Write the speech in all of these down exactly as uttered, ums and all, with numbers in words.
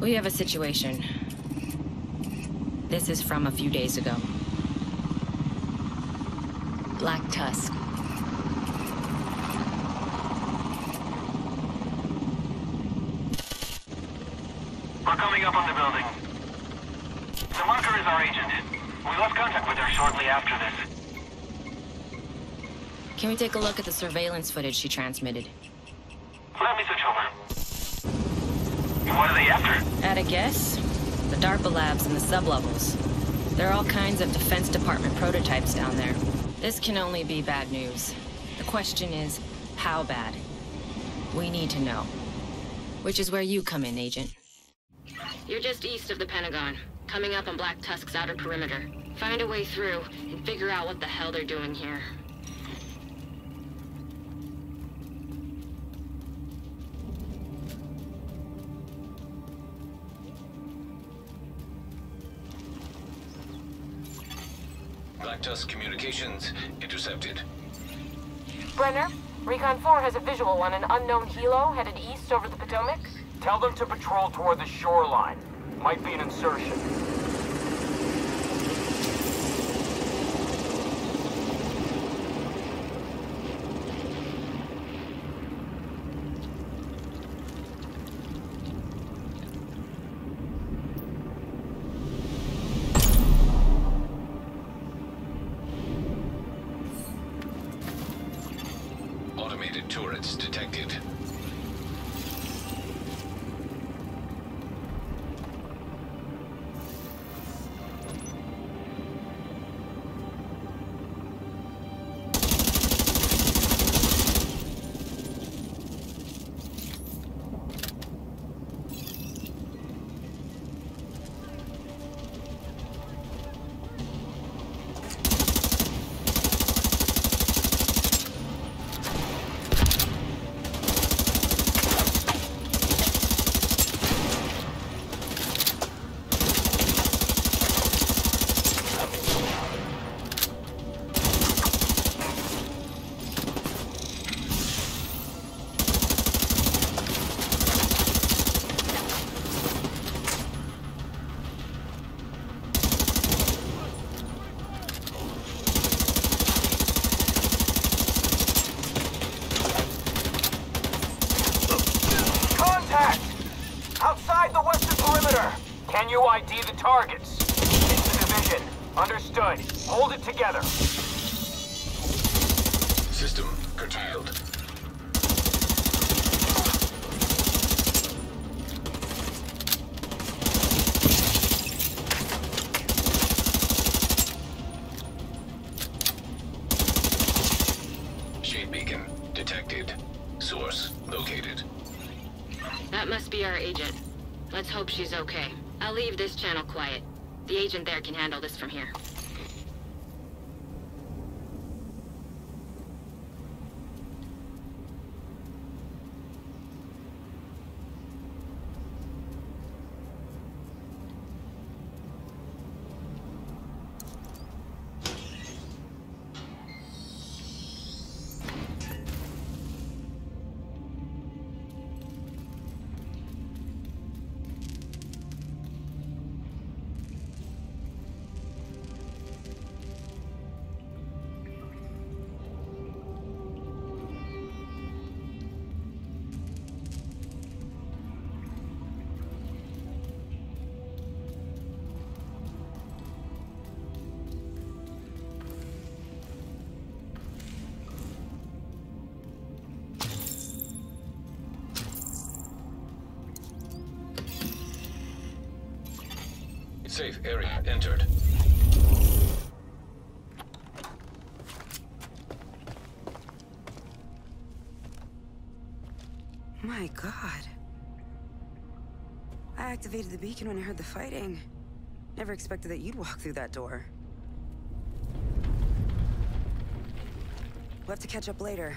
We have a situation. This is from a few days ago. Black Tusk. We're coming up on the building. The marker is our agent. We lost contact with her shortly after this. Can we take a look at the surveillance footage she transmitted? Let me switch over. What are they after? At a guess? The DARPA labs and the sublevels. There are all kinds of Defense Department prototypes down there. This can only be bad news. The question is, how bad? We need to know. Which is where you come in, Agent. You're just east of the Pentagon, coming up on Black Tusk's outer perimeter. Find a way through, and figure out what the hell they're doing here. Black Tusk communications intercepted. Brenner, Recon four has a visual on an unknown helo headed east over the Potomac. Tell them to patrol toward the shoreline. Might be an insertion. Automated turrets detected. Can you I D the targets? It's the division. Understood. Hold it together. System curtailed. Shade beacon detected. Source located. That must be our agent. Let's hope she's okay. I'll leave this channel quiet. The agent there can handle this from here. Safe area entered. My God. I activated the beacon when I heard the fighting. Never expected that you'd walk through that door. We'll have to catch up later.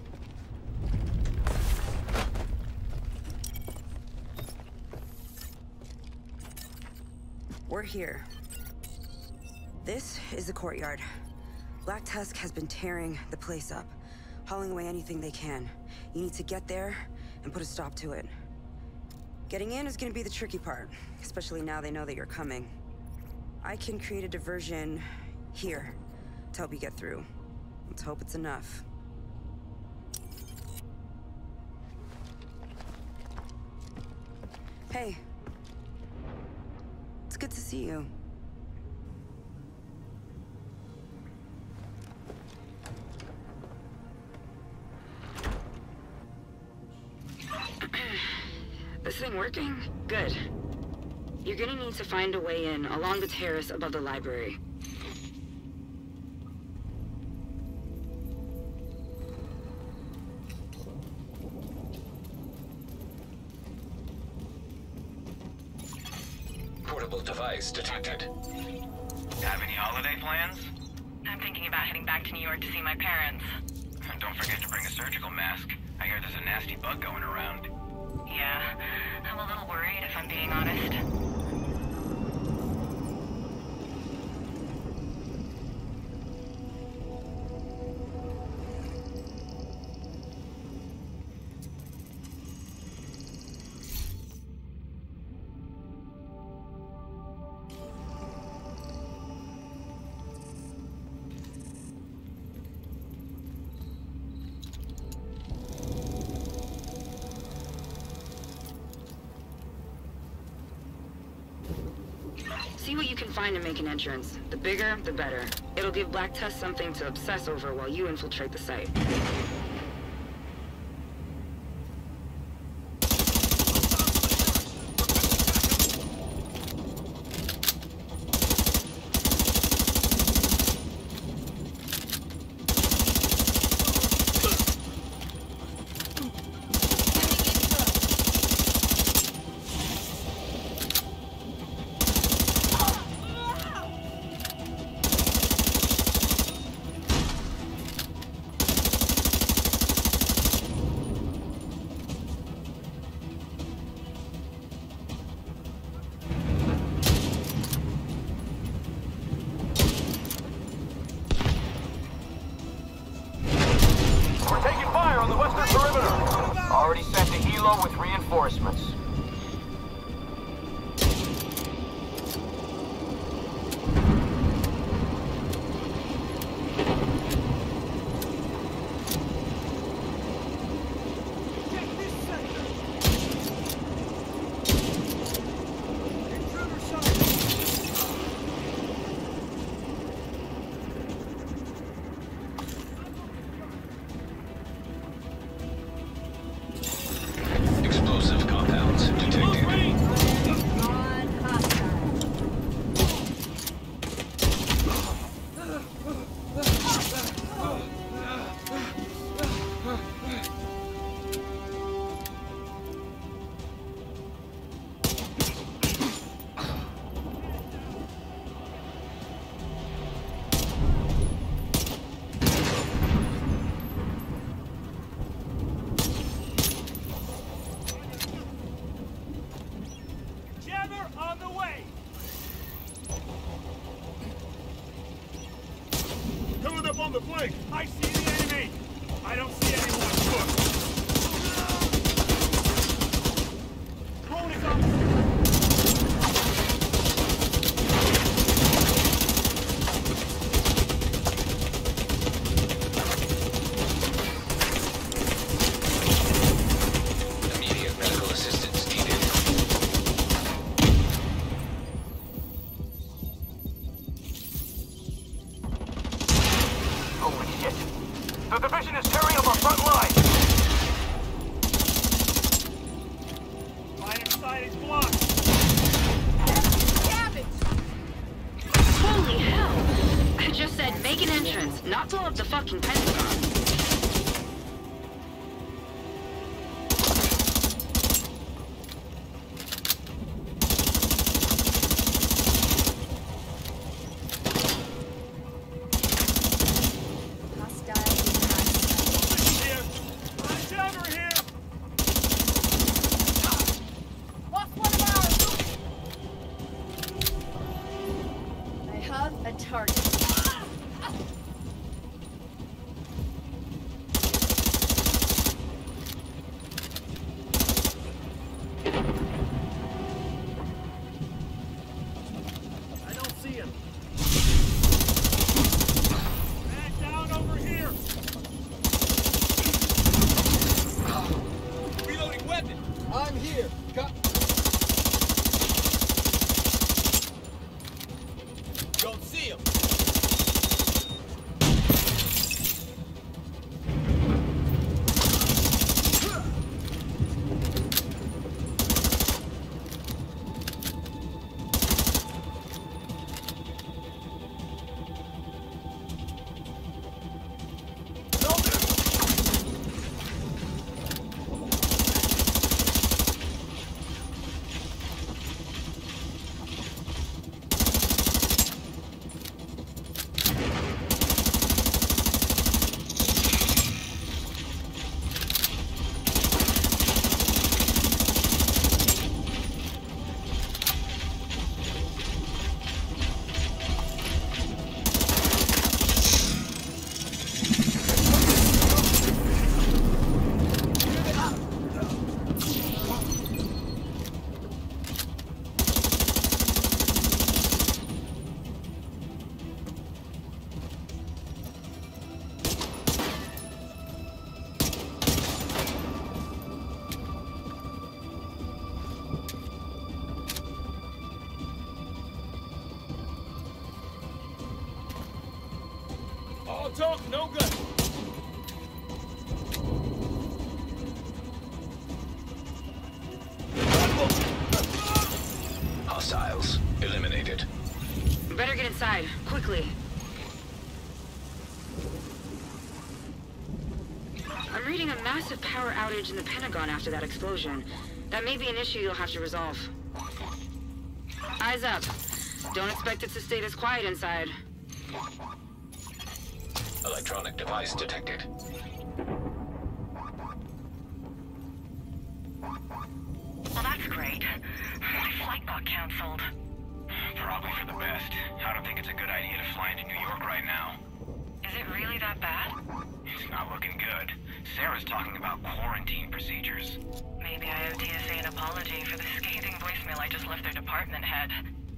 We're here. This is the courtyard. Black Tusk has been tearing the place up, hauling away anything they can. You need to get there and put a stop to it. Getting in is gonna be the tricky part, especially now they know that you're coming. I can create a diversion here to help you get through. Let's hope it's enough. Hey. It's good to see you. This thing working? Good. You're gonna need to find a way in along the terrace above the library. Portable device detected. Have any holiday plans? I'm thinking about heading back to New York to see my parents. Don't forget to bring a surgical mask. I hear there's a nasty bug going around. Yeah, I'm a little worried if I'm being honest. See what you can find to make an entrance. The bigger, the better. It'll give Black Tusk something to obsess over while you infiltrate the site. Already sent a helo with reinforcements. Explosive compounds detected. On the way! Coming up on the flank! I see the enemy! I don't see anyone! Look! Drone is up! Immediate medical assistance needed. Holy shit! The division is tearing up our front line! Line of sight is blocked! Holy hell! I just said make an entrance, not blow up the fucking Pentagon. Here! I'm Jabber here! I have a target. All talk, no good. Hostiles eliminated. We better get inside, quickly. I'm reading a massive power outage in the Pentagon after that explosion. That may be an issue you'll have to resolve. Eyes up. Don't expect it to stay this quiet inside. Electronic device detected. Well, that's great. My flight got canceled. Probably for the best. I don't think it's a good idea to fly into New York right now. Is it really that bad? It's not looking good. Sarah's talking about quarantine procedures. Maybe I owe T S A an apology for the scathing voicemail I just left their department head.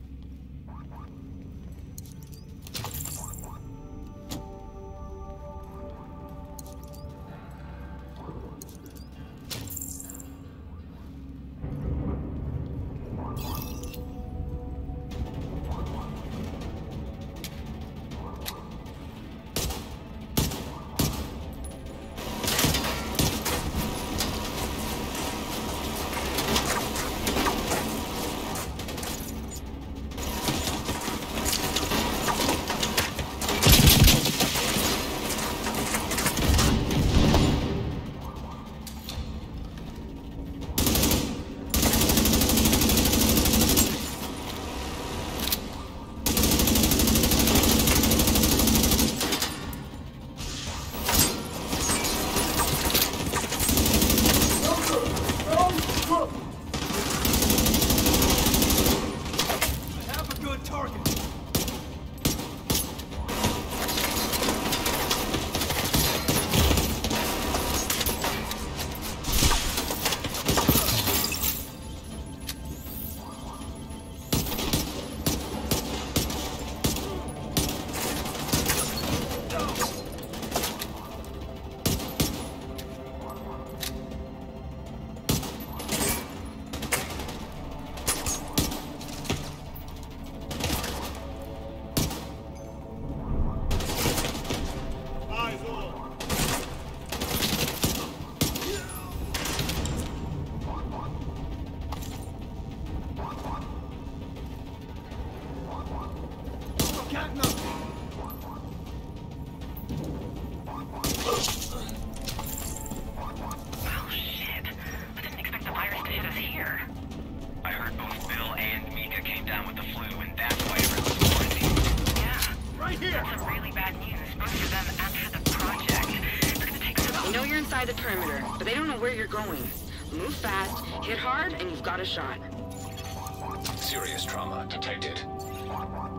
The perimeter, but they don't know where you're going. Move fast, hit hard, and you've got a shot. Serious trauma detected.